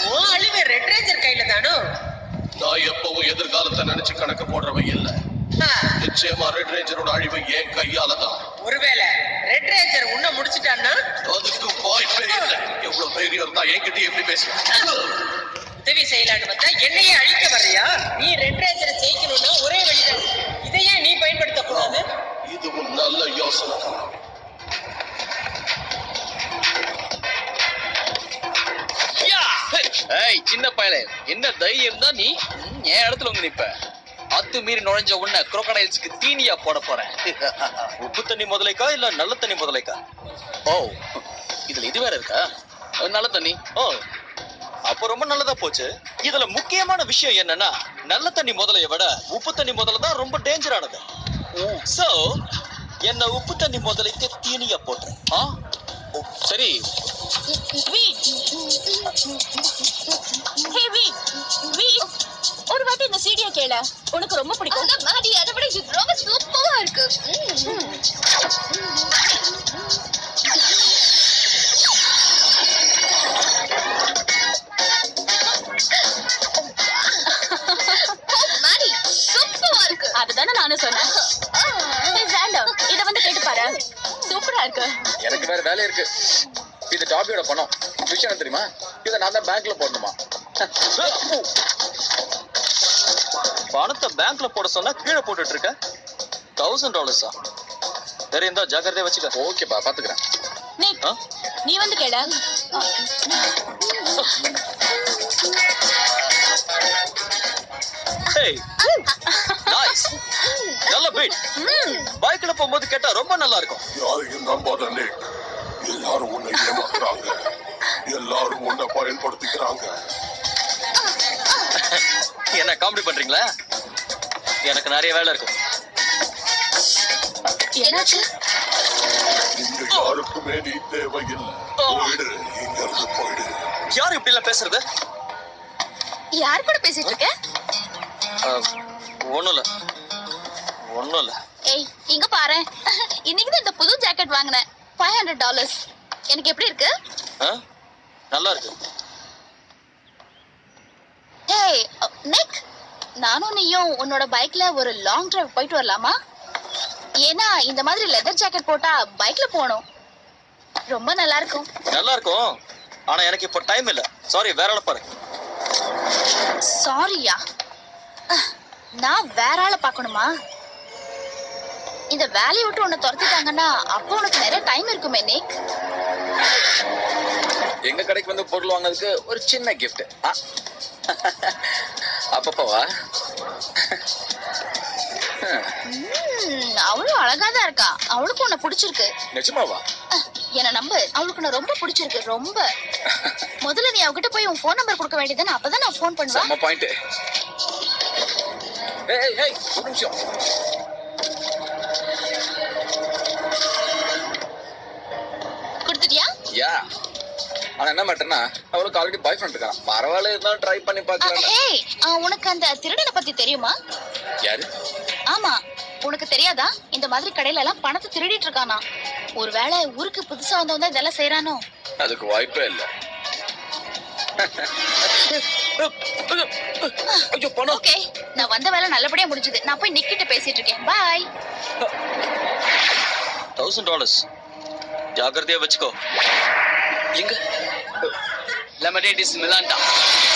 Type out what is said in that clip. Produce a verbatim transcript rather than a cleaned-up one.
ஓ அழிவு red ranger கையில தானோ? நான் எப்பவும் எதிர்காலத்தை நினைச்சு கணக்கு போடுறவன் இல்ல. நிச்சயமா ரெட் ரேஞ்சரோட அழிவு என் கையால தான். ஒருவேளை ரெட் ரேஞ்சர் உன்ன முடிச்சிட்டான்னா? அதுக்கு வாய்ப்பே இல்லை. எவ்வளவு தைரியம் இருந்தா என்கிட்ட எப்படி பேசுற? உதவி செய்யலான்னு வந்தா என்னையே அழிக்க வர்றியா? நீ ரெட் ரேஞ்சரை ஜெயிக்கணும்னா ஒரே வழிதான். இதையே நீ பயன்படுத்தக்கூடாது. இது ஒரு நல்ல யோசனை தான். ஏய் சின்ன பயலே, என்ன தைரியம் தான் நீ என் இடத்துல வந்து நிப்ப? அத்து மீறி நுழைஞ்ச உன்ன குரோக்கடைல்ஸ்க்கு தீனியா போட போறேன். உப்பு தண்ணி முதலைக்கா இல்ல நல்ல தண்ணி முதலைக்கா? ஓ இதுல இது வேற இருக்கா? நல்ல தண்ணி. ஓ அப்போ ரொம்ப நல்லதா போச்சு. இதுல முக்கியமான விஷயம் என்னன்னா, நல்ல தண்ணி முதலைய விட உப்பு தண்ணி முதல்ல தான் ரொம்ப டேஞ்சரானது. சோ என்ன உப்பு தண்ணி முதலைக்கு தீனியா போட்டுறேன். ஆ சரி. ஒரு வாட்டி இந்த சீடியை கேள, உனக்கு ரொம்ப பிடிக்கும். மாடி அதை விட இது ரொம்ப சூப்பரா இருக்கு. மாடி சூப்பரா இருக்கு. அதுதானே நானும் சொன்னேன். இத வந்து கேட்டு பாரு, சூப்பரா இருக்கு. எனக்கு வேற வேலை இருக்கு. இது டாபியோட பணம். விஷயம் தெரியுமா? இதை நான் தான் பேங்க்ல போடணுமா? பணத்தை பேங்க்ல போட சொன்னா கீழே போட்டுட்டு இருக்க. தௌசண்ட் டாலர்ஸா? வேற எந்த ஜாக்கிரதையா வச்சுக்க. ஓகேப்பா பாத்துக்கிறேன். நீ வந்து கேள. Hey, nice. நல்ல பீட். பைக்ல போகும்போது கேட்டா ரொம்ப நல்லா இருக்கும். யாரையும் நம்பாத நிக். எல்லாரும் உன்னை ஏமாத்துறாங்க. எல்லாரும் உன்னை பயன்படுத்திக்கிறாங்க. என்ன காமெடி பண்றீங்களா? எனக்கு நிறைய வேலை இருக்கு. என்னாச்சு? இங்க யாருக்குமே நீ தேவையில்லை. போயிடு, இங்க இருந்து போயிடு. யாரு இப்படி எல்லாம் பேசுறது? யார் கூட பேசிட்டு இருக்க? ஒண்ணும் இல்ல ஒண்ணும் இல்ல. ஏய் இங்க பாரு, இன்னைக்கு தான் இந்த புது ஜாக்கெட் வாங்கினேன். Five hundred dollars. எனக்கு எப்படி இருக்கு? நல்லா இருக்கு. ஏய் நிக், நானும் நீயும் உன்னோட பைக்ல ஒரு லாங் டிரைவ் போயிட்டு வரலாமா? ஏன்னா இந்த மாதிரி லெதர் ஜாக்கெட் போட்டா பைக்ல போகணும், ரொம்ப நல்லா இருக்கும். நல்லா இருக்கும், ஆனா எனக்கு இப்ப டைம் இல்ல. சாரி, வேற ஆள பாரு. சாரியா? நான் வேற ஆளை பார்க்கணுமா? இந்த வேலையை விட்டு உன்னை துரத்திட்டாங்கன்னா அப்போ உனக்கு நிறைய டைம் இருக்குமே நிக். எங்க கடைக்கு வந்து பொருள் வாங்கினதுக்கு ஒரு சின்ன கிஃப்ட். அப்பப்பவா? அவளும் அழகாதான் இருக்கா. அவளுக்கு உன்னை பிடிச்சிருக்கு. நிஜமாவா? என்ன நம்பு, அவளுக்கு நான் ரொம்ப பிடிச்சிருக்கு. ரொம்ப. முதல்ல நீ அவகிட்ட போய் உன் போன் நம்பர் கொடுக்க வேண்டியதானே, அப்பதான் நான் போன் பண்ணுவேன். நம்ம பாயிண்ட். ஏய் ஏய் ஒரு நிமிஷம். கொடுத்துட்டியா? யா. ஆனா என்ன மேட்டர்னா, அவளுக்கு ஆல்ரெடி பாய் ஃப்ரெண்ட் இருக்கான். பரவாயில்ல, இருந்தாலும் ட்ரை பண்ணி பார்க்கலாம். ஏய் உனக்கு அந்த திருடனை பத்தி தெரியுமா? யாரு? ஆமா, உனக்கு தெரியாதா? இந்த மாதிரி கடையில எல்லாம் பணத்தை திருடிட்டு இருக்கானா. ஒருவேளை ஊருக்கு புதுசா வந்தவன் தான் இதெல்லாம் செய்யறானோ? அதுக்கு வாய்ப்பே இல்ல. ஓகே, நான் வந்த வேலை நல்லபடியா முடிஞ்சது. நான் போய் நிக்கிட்ட பேசிட்டு இருக்கேன். பாய். தௌசண்ட் டாலர்ஸ் ஜாக்கிரதையா வச்சுக்கோ. எங்க லெமனேட் இஸ் மிலாண்டா.